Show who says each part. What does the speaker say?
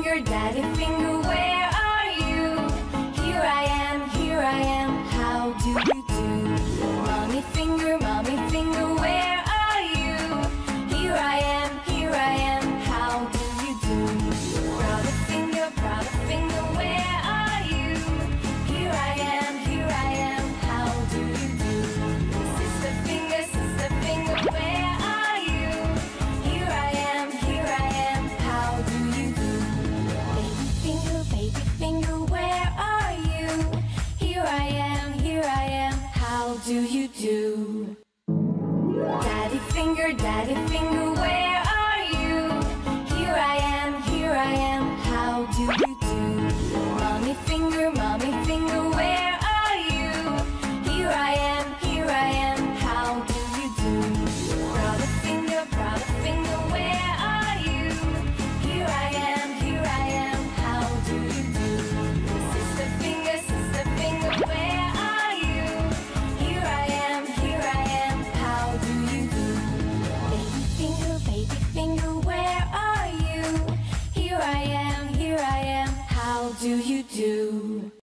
Speaker 1: finger, daddy finger, where are you? Here I am, how do you do? Mommy finger, where are you? Here I am, how do you do? Brother finger, where are you? Here I am, how do you do? Sister finger, where are you? Here I am, how do you do? Baby finger, where are you? Here I am, how do you do? Daddy finger, where are you? Here I am, how do you do? Mommy finger, where are you? Here I am, how do you do? Brother finger, where are you? Here I am, how do you do? Sister finger, where are you? Here I am, how do you do? Baby finger, where are you? Here I am, how do you do?